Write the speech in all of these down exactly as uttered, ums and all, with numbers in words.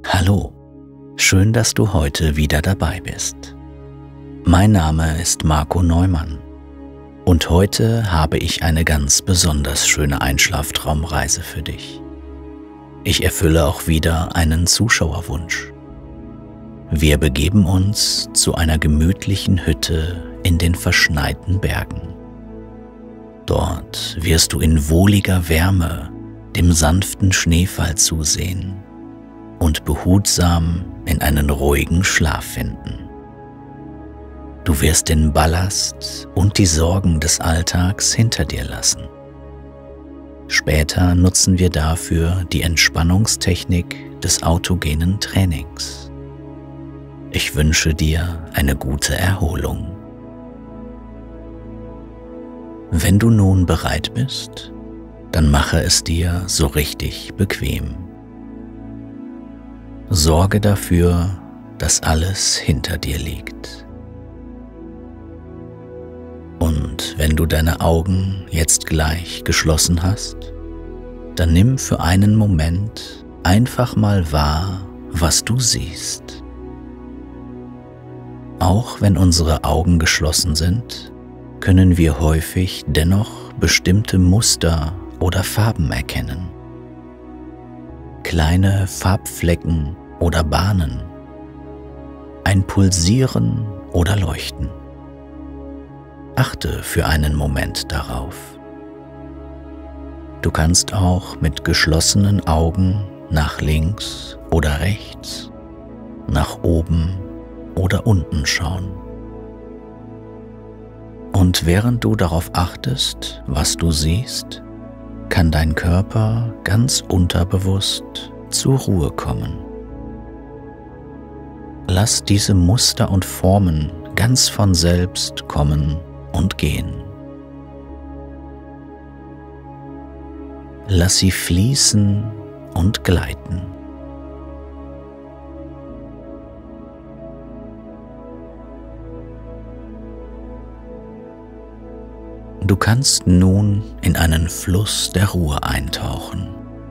Hallo, schön, dass du heute wieder dabei bist. Mein Name ist Marco Neumann und heute habe ich eine ganz besonders schöne Einschlaftraumreise für dich. Ich erfülle auch wieder einen Zuschauerwunsch. Wir begeben uns zu einer gemütlichen Hütte in den verschneiten Bergen. Dort wirst du in wohliger Wärme dem sanften Schneefall zusehen und behutsam in einen ruhigen Schlaf finden. Du wirst den Ballast und die Sorgen des Alltags hinter dir lassen. Später nutzen wir dafür die Entspannungstechnik des autogenen Trainings. Ich wünsche dir eine gute Erholung. Wenn du nun bereit bist, dann mache es dir so richtig bequem. Sorge dafür, dass alles hinter dir liegt. Und wenn du deine Augen jetzt gleich geschlossen hast, dann nimm für einen Moment einfach mal wahr, was du siehst. Auch wenn unsere Augen geschlossen sind, können wir häufig dennoch bestimmte Muster oder Farben erkennen. Kleine Farbflecken oder Bahnen, ein Pulsieren oder Leuchten. Achte für einen Moment darauf. Du kannst auch mit geschlossenen Augen nach links oder rechts, nach oben oder unten schauen. Und während du darauf achtest, was du siehst, kann dein Körper ganz unterbewusst zur Ruhe kommen. Lass diese Muster und Formen ganz von selbst kommen und gehen. Lass sie fließen und gleiten. Du kannst nun in einen Fluss der Ruhe eintauchen.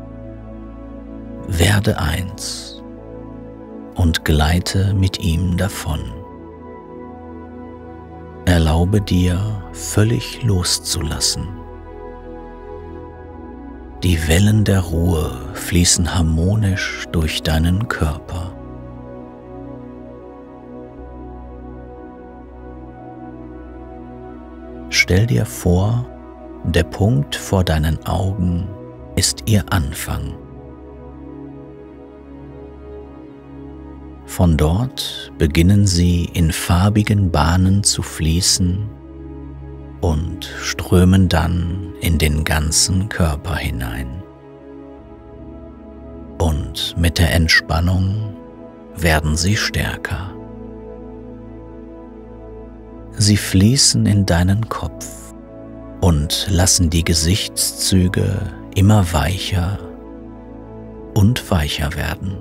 Werde eins und gleite mit ihm davon. Erlaube dir, völlig loszulassen. Die Wellen der Ruhe fließen harmonisch durch deinen Körper. Stell dir vor, der Punkt vor deinen Augen ist ihr Anfang. Von dort beginnen sie in farbigen Bahnen zu fließen und strömen dann in den ganzen Körper hinein. Und mit der Entspannung werden sie stärker. Sie fließen in deinen Kopf und lassen die Gesichtszüge immer weicher und weicher werden.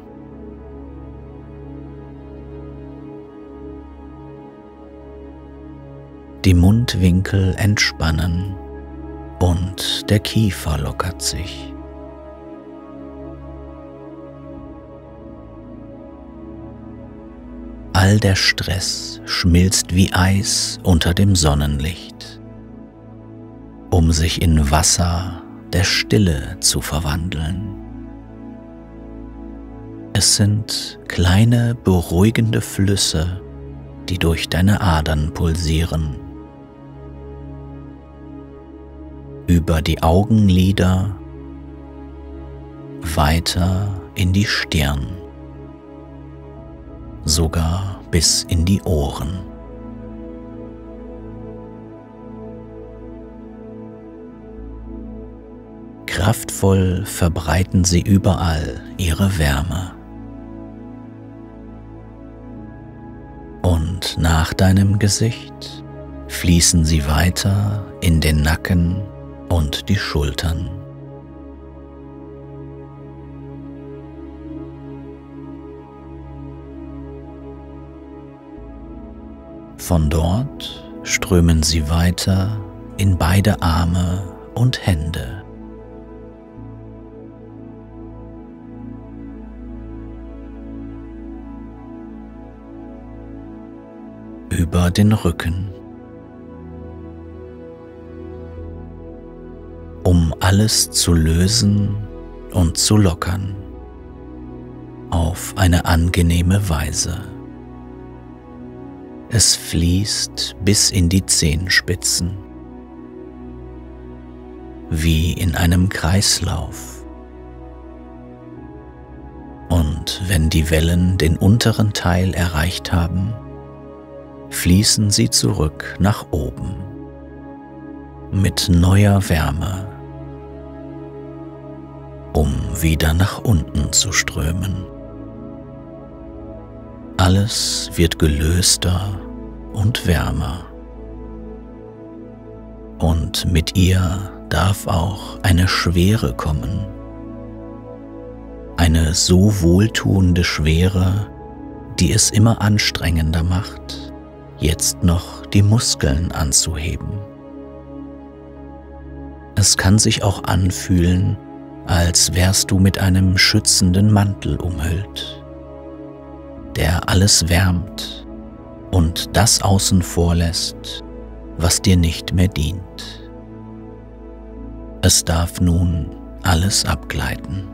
Die Mundwinkel entspannen und der Kiefer lockert sich. All der Stress schmilzt wie Eis unter dem Sonnenlicht, um sich in Wasser der Stille zu verwandeln. Es sind kleine, beruhigende Flüsse, die durch deine Adern pulsieren, über die Augenlider, weiter in die Stirn, sogar bis in die Ohren. Kraftvoll verbreiten sie überall ihre Wärme. Und nach deinem Gesicht fließen sie weiter in den Nacken und die Schultern. Von dort strömen sie weiter in beide Arme und Hände. über den Rücken. Um alles zu lösen und zu lockern, auf eine angenehme Weise. Es fließt bis in die Zehenspitzen, wie in einem Kreislauf. Und wenn die Wellen den unteren Teil erreicht haben, fließen sie zurück nach oben mit neuer Wärme, um wieder nach unten zu strömen. Alles wird gelöster und wärmer. Und mit ihr darf auch eine Schwere kommen. Eine so wohltuende Schwere, die es immer anstrengender macht, jetzt noch die Muskeln anzuheben. Es kann sich auch anfühlen, als wärst du mit einem schützenden Mantel umhüllt, der alles wärmt und das außen vor lässt, was dir nicht mehr dient. Es darf nun alles abgleiten.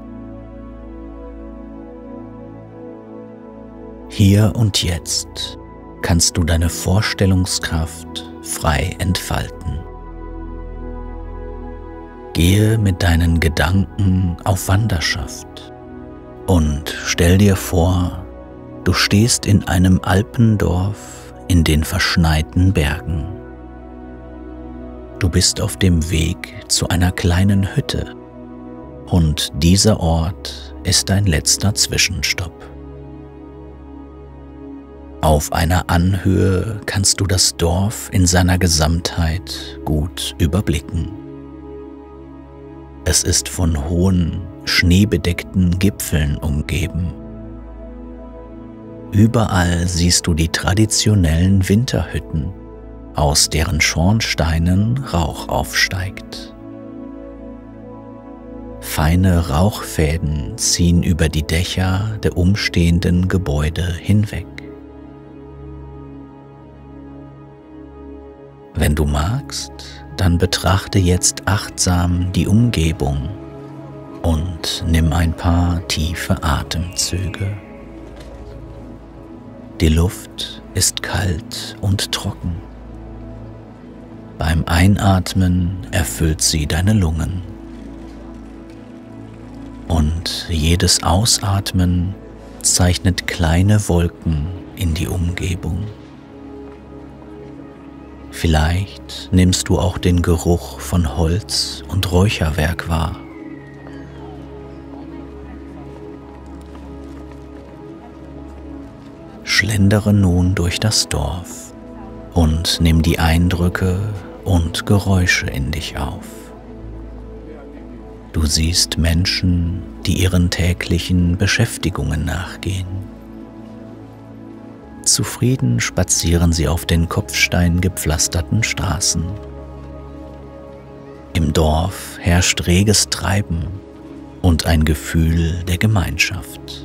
Hier und jetzt kannst du deine Vorstellungskraft frei entfalten. Gehe mit deinen Gedanken auf Wanderschaft und stell dir vor, du stehst in einem Alpendorf in den verschneiten Bergen. Du bist auf dem Weg zu einer kleinen Hütte und dieser Ort ist dein letzter Zwischenstopp. Auf einer Anhöhe kannst du das Dorf in seiner Gesamtheit gut überblicken. Es ist von hohen, schneebedeckten Gipfeln umgeben. Überall siehst du die traditionellen Winterhütten, aus deren Schornsteinen Rauch aufsteigt. Feine Rauchfäden ziehen über die Dächer der umstehenden Gebäude hinweg. Wenn du magst, dann betrachte jetzt achtsam die Umgebung und nimm ein paar tiefe Atemzüge. Die Luft ist kalt und trocken. Beim Einatmen erfüllt sie deine Lungen. Und jedes Ausatmen zeichnet kleine Wolken in die Umgebung. Vielleicht nimmst du auch den Geruch von Holz und Räucherwerk wahr. Schlendere nun durch das Dorf und nimm die Eindrücke und Geräusche in dich auf. Du siehst Menschen, die ihren täglichen Beschäftigungen nachgehen. Zufrieden spazieren sie auf den kopfsteingepflasterten Straßen. Im Dorf herrscht reges Treiben und ein Gefühl der Gemeinschaft.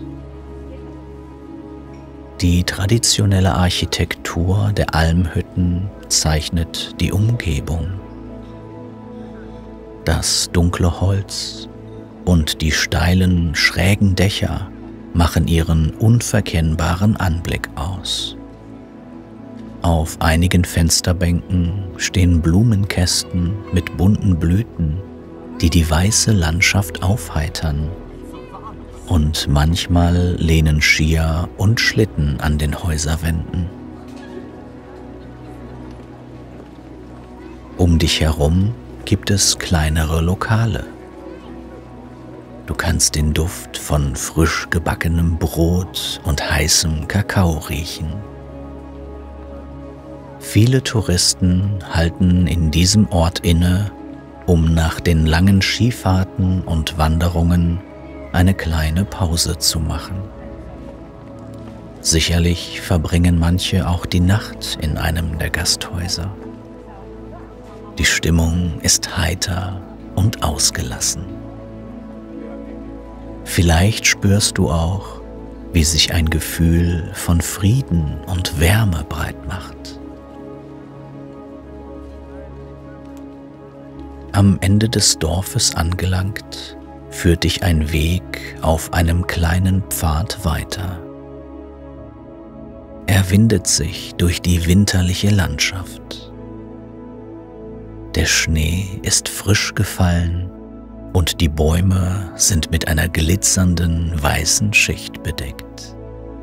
Die traditionelle Architektur der Almhütten zeichnet die Umgebung. Das dunkle Holz und die steilen, schrägen Dächer machen ihren unverkennbaren Anblick aus. Auf einigen Fensterbänken stehen Blumenkästen mit bunten Blüten, die die weiße Landschaft aufheitern. Und manchmal lehnen Skier und Schlitten an den Häuserwänden. Um dich herum gibt es kleinere Lokale. Du kannst den Duft von frisch gebackenem Brot und heißem Kakao riechen. Viele Touristen halten in diesem Ort inne, um nach den langen Skifahrten und Wanderungen eine kleine Pause zu machen. Sicherlich verbringen manche auch die Nacht in einem der Gasthäuser. Die Stimmung ist heiter und ausgelassen. Vielleicht spürst du auch, wie sich ein Gefühl von Frieden und Wärme breit macht. Am Ende des Dorfes angelangt, führt dich ein Weg auf einem kleinen Pfad weiter. Er windet sich durch die winterliche Landschaft. Der Schnee ist frisch gefallen und die Bäume sind mit einer glitzernden weißen Schicht bedeckt.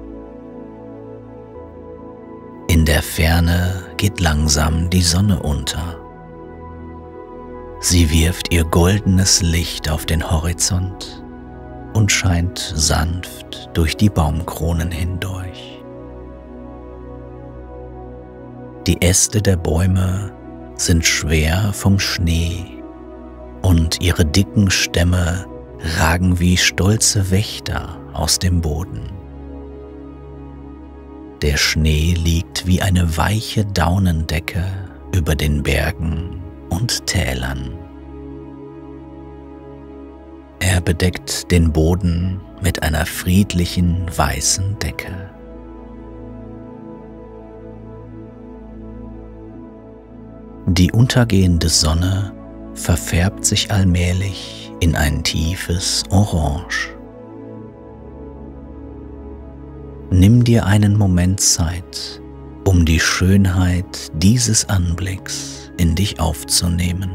In der Ferne geht langsam die Sonne unter. Sie wirft ihr goldenes Licht auf den Horizont und scheint sanft durch die Baumkronen hindurch. Die Äste der Bäume sind schwer vom Schnee und ihre dicken Stämme ragen wie stolze Wächter aus dem Boden. Der Schnee liegt wie eine weiche Daunendecke über den Bergen und Tälern. Er bedeckt den Boden mit einer friedlichen weißen Decke. Die untergehende Sonne verfärbt sich allmählich in ein tiefes Orange. Nimm dir einen Moment Zeit, um die Schönheit dieses Anblicks in dich aufzunehmen.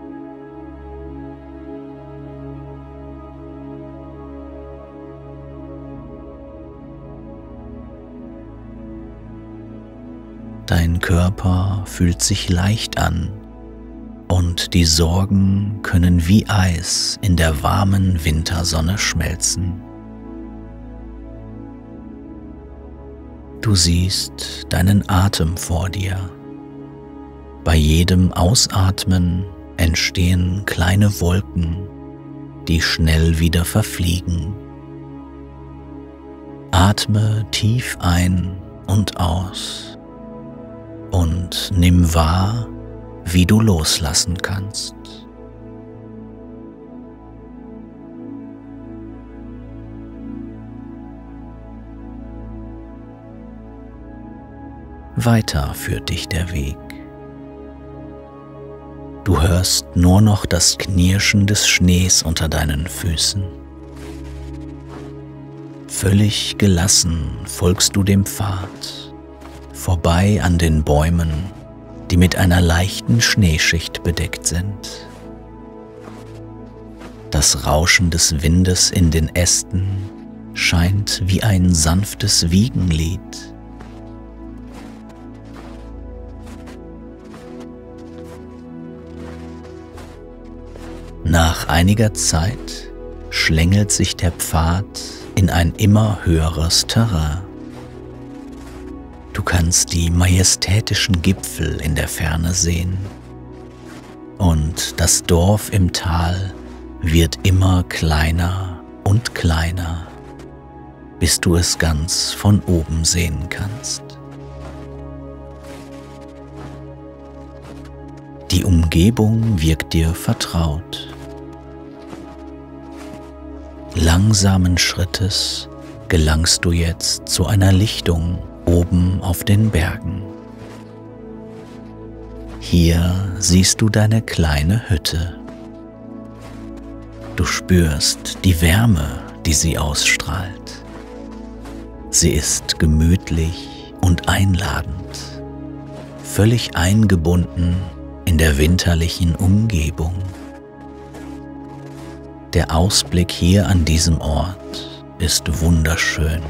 Dein Körper fühlt sich leicht an und die Sorgen können wie Eis in der warmen Wintersonne schmelzen. Du siehst deinen Atem vor dir. Bei jedem Ausatmen entstehen kleine Wolken, die schnell wieder verfliegen. Atme tief ein und aus und nimm wahr, wie du loslassen kannst. Weiter führt dich der Weg. Du hörst nur noch das Knirschen des Schnees unter deinen Füßen. Völlig gelassen folgst du dem Pfad, vorbei an den Bäumen, die mit einer leichten Schneeschicht bedeckt sind. Das Rauschen des Windes in den Ästen scheint wie ein sanftes Wiegenlied. Nach einiger Zeit schlängelt sich der Pfad in ein immer höheres Terrain. Du kannst die majestätischen Gipfel in der Ferne sehen und das Dorf im Tal wird immer kleiner und kleiner, bis du es ganz von oben sehen kannst. Die Umgebung wirkt dir vertraut. Langsamen Schrittes gelangst du jetzt zu einer Lichtung oben auf den Bergen. Hier siehst du deine kleine Hütte. Du spürst die Wärme, die sie ausstrahlt. Sie ist gemütlich und einladend, völlig eingebunden in der winterlichen Umgebung. Der Ausblick hier an diesem Ort ist wunderschön.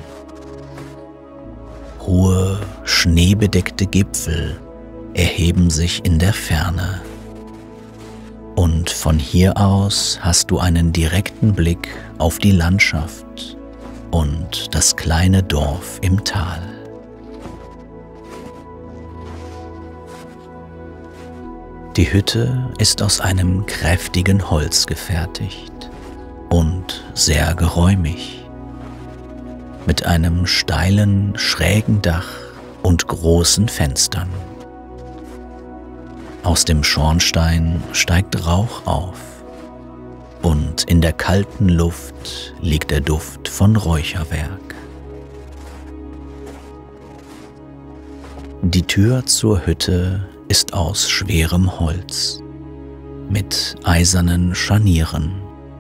Hohe, schneebedeckte Gipfel erheben sich in der Ferne. Und von hier aus hast du einen direkten Blick auf die Landschaft und das kleine Dorf im Tal. Die Hütte ist aus einem kräftigen Holz gefertigt und sehr geräumig, mit einem steilen, schrägen Dach und großen Fenstern. Aus dem Schornstein steigt Rauch auf und in der kalten Luft liegt der Duft von Räucherwerk. Die Tür zur Hütte ist aus schwerem Holz mit eisernen Scharnieren.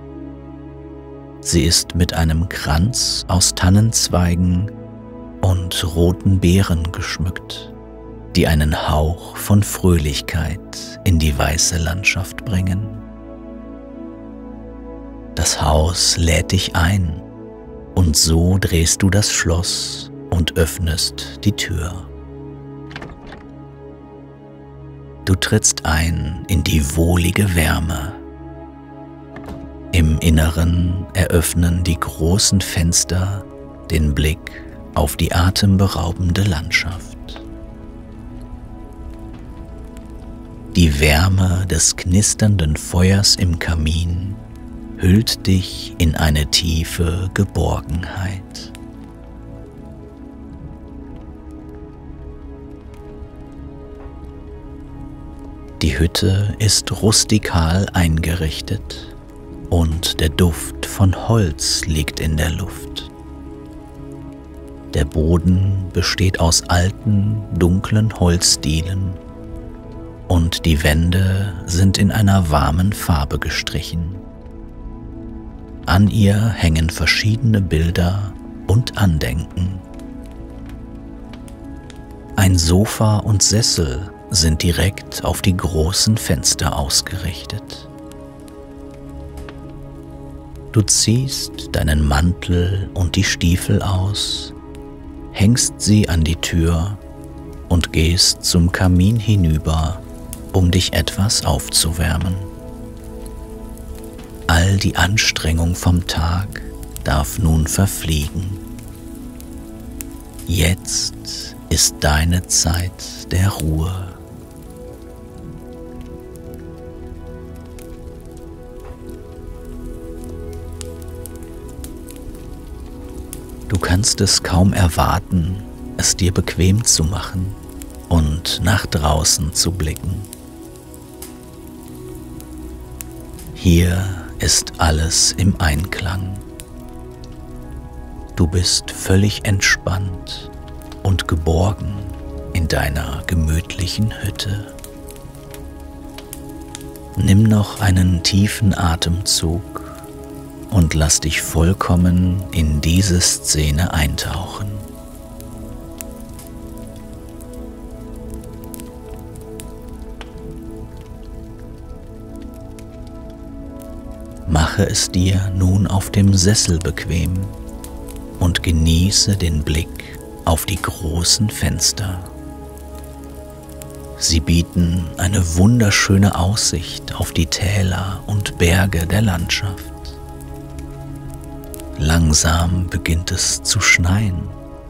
Sie ist mit einem Kranz aus Tannenzweigen und roten Beeren geschmückt, die einen Hauch von Fröhlichkeit in die weiße Landschaft bringen. Das Haus lädt dich ein, und so drehst du das Schloss und öffnest die Tür. Du trittst ein in die wohlige Wärme. Im Inneren eröffnen die großen Fenster den Blick auf die atemberaubende Landschaft. Die Wärme des knisternden Feuers im Kamin hüllt dich in eine tiefe Geborgenheit. Die Hütte ist rustikal eingerichtet und der Duft von Holz liegt in der Luft. Der Boden besteht aus alten, dunklen Holzdielen und die Wände sind in einer warmen Farbe gestrichen. An ihr hängen verschiedene Bilder und Andenken. Ein Sofa und Sessel sind direkt auf die großen Fenster ausgerichtet. Du ziehst deinen Mantel und die Stiefel aus, hängst sie an die Tür und gehst zum Kamin hinüber, um dich etwas aufzuwärmen. All die Anstrengung vom Tag darf nun verfliegen. Jetzt ist deine Zeit der Ruhe. Du kannst es kaum erwarten, es dir bequem zu machen und nach draußen zu blicken. Hier ist alles im Einklang. Du bist völlig entspannt und geborgen in deiner gemütlichen Hütte. Nimm noch einen tiefen Atemzug und lass dich vollkommen in diese Szene eintauchen. Mache es dir nun auf dem Sessel bequem und genieße den Blick auf die großen Fenster. Sie bieten eine wunderschöne Aussicht auf die Täler und Berge der Landschaft. Langsam beginnt es zu schneien.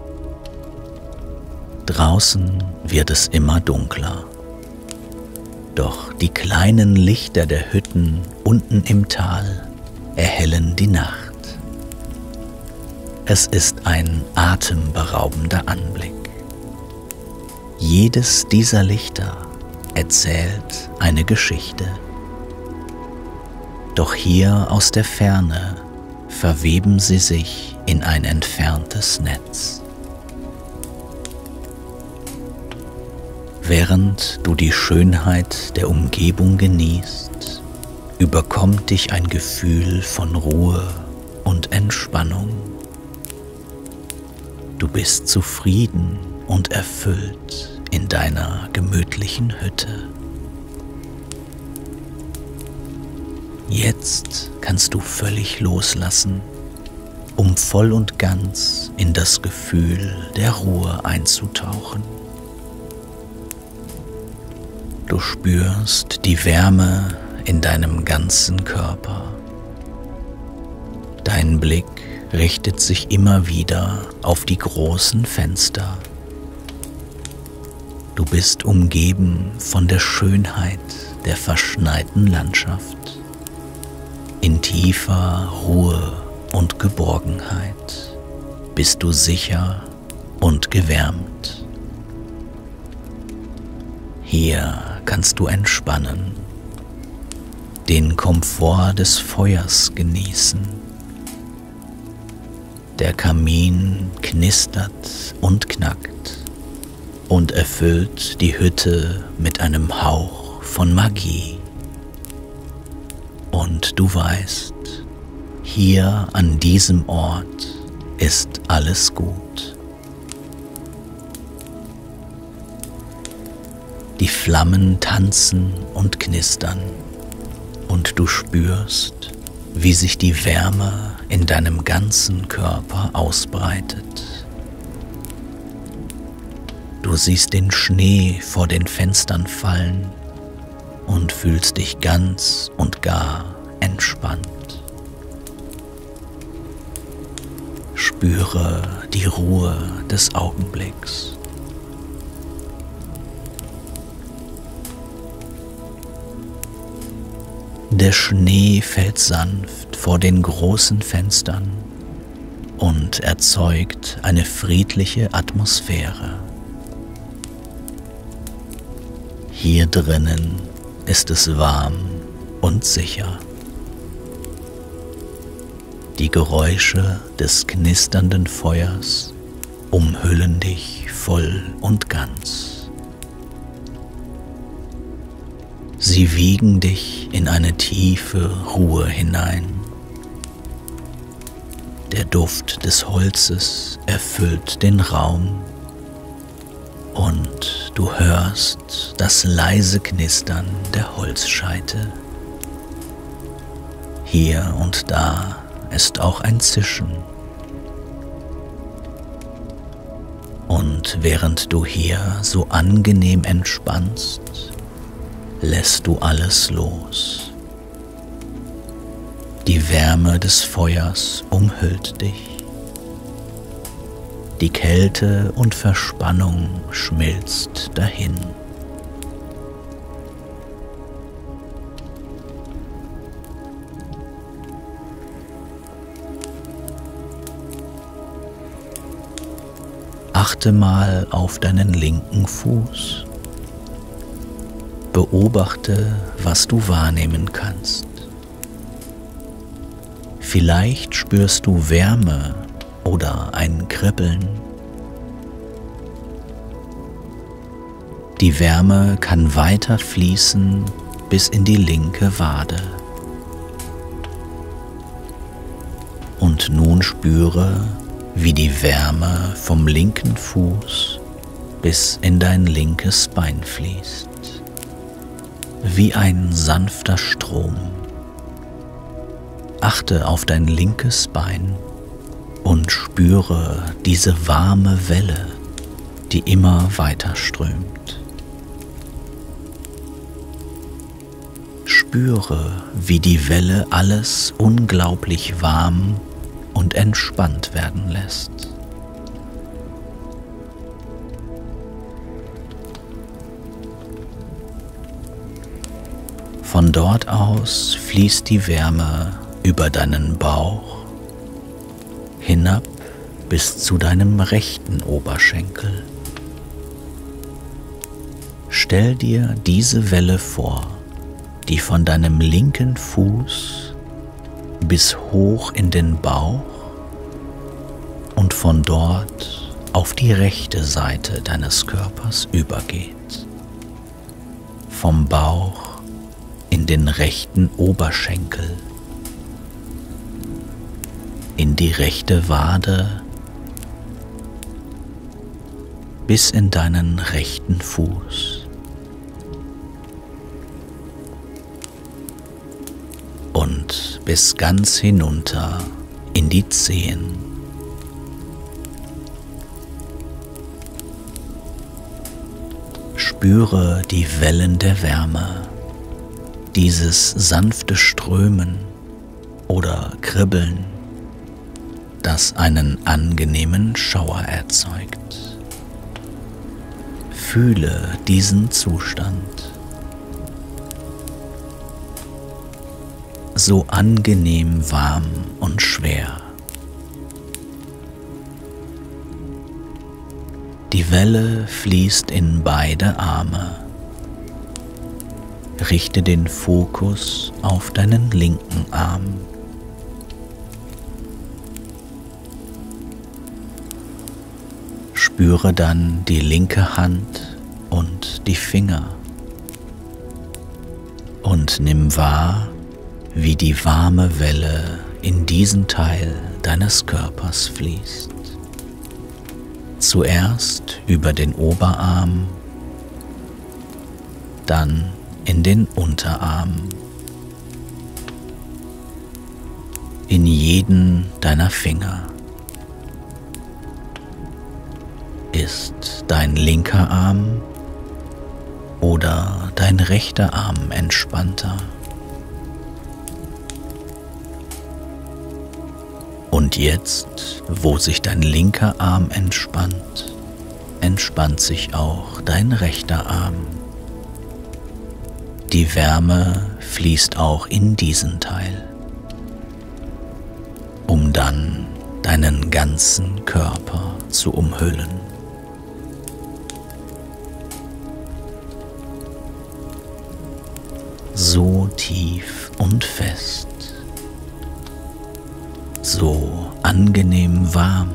Draußen wird es immer dunkler. Doch die kleinen Lichter der Hütten unten im Tal erhellen die Nacht. Es ist ein atemberaubender Anblick. Jedes dieser Lichter erzählt eine Geschichte. Doch hier aus der Ferne verweben sie sich in ein entferntes Netz. Während du die Schönheit der Umgebung genießt, überkommt dich ein Gefühl von Ruhe und Entspannung. Du bist zufrieden und erfüllt in deiner gemütlichen Hütte. Jetzt kannst du völlig loslassen, um voll und ganz in das Gefühl der Ruhe einzutauchen. Du spürst die Wärme in deinem ganzen Körper. Dein Blick richtet sich immer wieder auf die großen Fenster. Du bist umgeben von der Schönheit der verschneiten Landschaft. In tiefer Ruhe und Geborgenheit bist du sicher und gewärmt. Hier kannst du entspannen, den Komfort des Feuers genießen. Der Kamin knistert und knackt und erfüllt die Hütte mit einem Hauch von Magie. Und du weißt, hier an diesem Ort ist alles gut. Die Flammen tanzen und knistern und du spürst, wie sich die Wärme in deinem ganzen Körper ausbreitet. Du siehst den Schnee vor den Fenstern fallen und fühlst dich ganz und gar entspannt. Spüre die Ruhe des Augenblicks. Der Schnee fällt sanft vor den großen Fenstern und erzeugt eine friedliche Atmosphäre. Hier drinnen ist es warm und sicher. Die Geräusche des knisternden Feuers umhüllen dich voll und ganz. Sie wiegen dich in eine tiefe Ruhe hinein. Der Duft des Holzes erfüllt den Raum und du hörst das leise Knistern der Holzscheite. Hier und da ist auch ein Zischen. Und während du hier so angenehm entspannst, lässt du alles los. Die Wärme des Feuers umhüllt dich. Die Kälte und Verspannung schmilzt dahin. Achte mal auf deinen linken Fuß. Beobachte, was du wahrnehmen kannst. Vielleicht spürst du Wärme oder ein Kribbeln. Die Wärme kann weiter fließen bis in die linke Wade. Und nun spüre, wie die Wärme vom linken Fuß bis in dein linkes Bein fließt. Wie ein sanfter Strom. Achte auf dein linkes Bein und spüre diese warme Welle, die immer weiter strömt. Spüre, wie die Welle alles unglaublich warm und entspannt werden lässt. Von dort aus fließt die Wärme über deinen Bauch hinab bis zu deinem rechten Oberschenkel. Stell dir diese Welle vor, die von deinem linken Fuß bis hoch in den Bauch und von dort auf die rechte Seite deines Körpers übergeht. Vom Bauch in den rechten Oberschenkel, in die rechte Wade bis in deinen rechten Fuß und bis ganz hinunter in die Zehen. Spüre die Wellen der Wärme, dieses sanfte Strömen oder Kribbeln, das einen angenehmen Schauer erzeugt. Fühle diesen Zustand. So angenehm warm und schwer. Die Welle fließt in beide Arme. Richte den Fokus auf deinen linken Arm. Spüre dann die linke Hand und die Finger und nimm wahr, wie die warme Welle in diesen Teil deines Körpers fließt. Zuerst über den Oberarm, dann in den Unterarm, in jeden deiner Finger. Ist dein linker Arm oder dein rechter Arm entspannter? Und jetzt, wo sich dein linker Arm entspannt, entspannt sich auch dein rechter Arm. Die Wärme fließt auch in diesen Teil, um dann deinen ganzen Körper zu umhüllen. So tief und fest, so angenehm warm.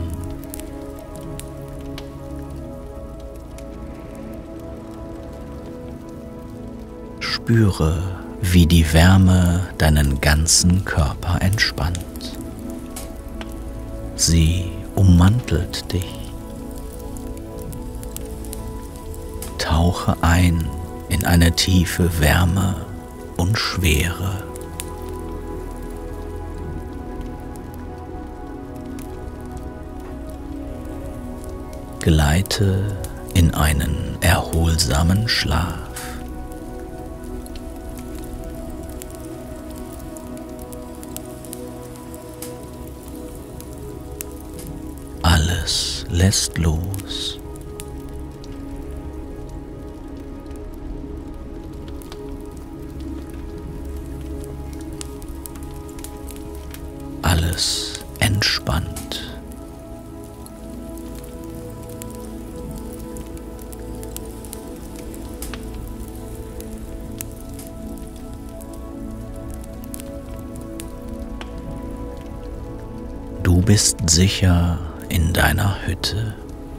Spüre, wie die Wärme deinen ganzen Körper entspannt. Sie ummantelt dich. Tauche ein in eine tiefe Wärme und Schwere. Gleite in einen erholsamen Schlaf. Alles lässt los. Alles entspannt. Du bist sicher in deiner Hütte.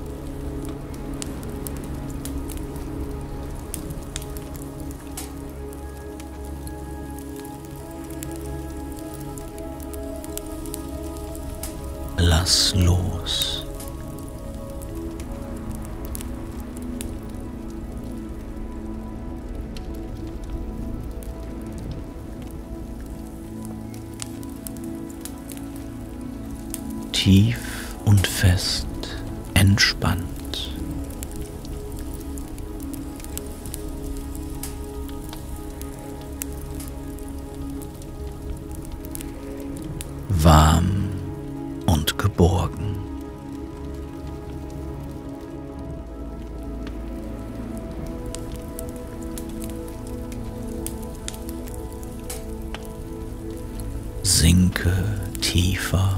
Lass los. Tief und fest entspannt. Warm und geborgen. Sinke tiefer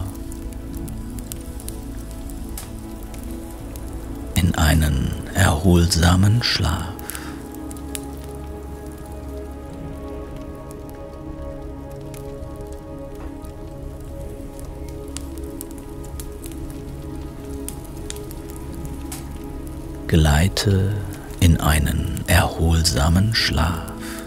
in einen erholsamen Schlaf. Gleite in einen erholsamen Schlaf.